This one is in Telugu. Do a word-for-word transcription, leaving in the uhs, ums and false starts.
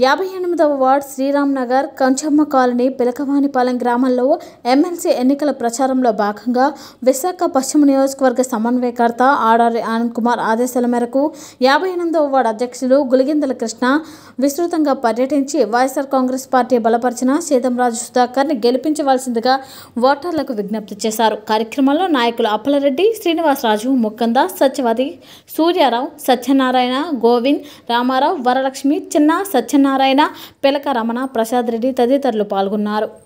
యాభై ఎనిమిదవ వార్డ్ శ్రీరామ్ నగర్ కంచమ్మ కాలనీ పిలకవానిపాలెం గ్రామంలో ఎమ్మెల్సీ ఎన్నికల ప్రచారంలో భాగంగా విశాఖ పశ్చిమ నియోజకవర్గ సమన్వయకర్త ఆడారి ఆనంద్ కుమార్ ఆదేశాల మేరకు యాభై ఎనిమిదవ వార్డు అధ్యక్షులు గులిగిందల కృష్ణ విస్తృతంగా పర్యటించి వైఎస్ఆర్ కాంగ్రెస్ పార్టీ బలపరిచిన సీతంరాజు సుధాకర్ని గెలిపించవలసిందిగా ఓటర్లకు విజ్ఞప్తి చేశారు. కార్యక్రమంలో నాయకులు అప్పలరెడ్డి, శ్రీనివాసరాజు, ముక్కంద, సత్యవతి, సూర్యారావు, సత్యనారాయణ, గోవింద్, రామారావు, వరలక్ష్మి, చిన్న, సత్యనారాయణ, పిలక రమణ, ప్రసాద్ రెడ్డి తదితరులు పాల్గొన్నారు.